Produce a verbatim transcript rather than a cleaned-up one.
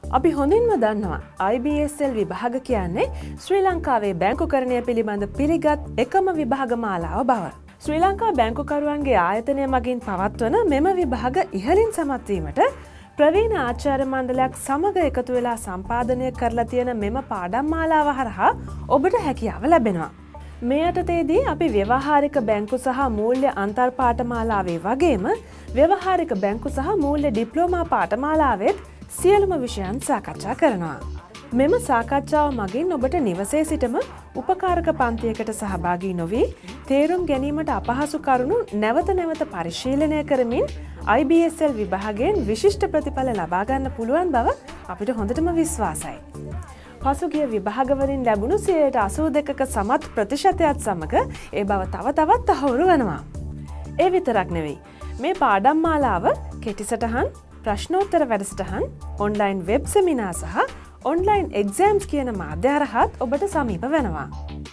අපි හොඳින්ම දන්නවා I B S L විභාග කියන්නේ ශ්‍රී ලංකාවේ බැංකුකරණය පිළිබඳ පිළිගත් එකම විභාග මාලාව බව. ශ්‍රී ලංකා බැංකුකරුවන්ගේ ආයතනය මගින් පවත්වන මෙම විභාග ඉහළින් සමත් වීමට ප්‍රවීණ ආචාර්ය මණ්ඩලයක් සමග එකතු වෙලා සම්පාදනය කරලා තියෙන මෙම පාඩම් මාලාව හරහා ඔබට හැකියාව ලැබෙනවා. මේ යටතේදී අපි ව්‍යවහාරික බැංකු සහ මූල්‍ය අන්තර් පාඨමාලාවේ වගේම ව්‍යවහාරික බැංකු සහ මූල්‍ය ඩිප්ලෝමා පාඨමාලාවෙත් සියලුම විෂයන් සාකච්ඡා කරනවා. මෙම සාකච්ඡාව මගින් ඔබට නිවසේ සිටම උපකාරක පන්තියකට සහභාගී නොවී තේරුම් ගැනීමට අපහසු කරුණු නැවත නැවත පරිශීලනය කරමින් I B S L විභාගයෙන් විශිෂ්ට ප්‍රතිඵල ලබා ගන්න පුළුවන් බව අපිට හොඳටම විශ්වාසයි. පසුගිය විභාගවලින් ලැබුණු සියයට අසූ දෙකක සමත් ප්‍රතිශතයත් සමග ඒ බව තව තවත් තහවුරු වෙනවා. ඒ විතරක් නෙවෙයි. මේ පාඩම් මාලාව කෙටිසටහන්, ප්‍රශ්නෝත්තර වැඩසටහන්, ඔන්ලයින් වෙබ් සෙමිනා සහ ඔන්ලයින් එක්සෑම්ස් කියන මාධ්‍ය හරහාත් ඔබට සමීප වෙනවා.